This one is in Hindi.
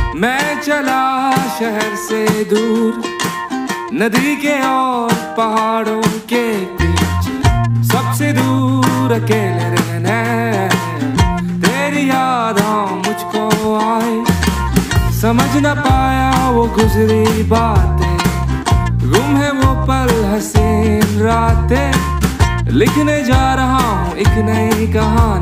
मैं चला शहर से दूर, नदी के और पहाड़ों के बीच, सबसे दूर अकेले रहना। तेरी यादें मुझको आए, समझ न पाया वो गुजरी बातें, गुम है वो पल हसीन रातें। लिखने जा रहा हूँ एक नई कहानी।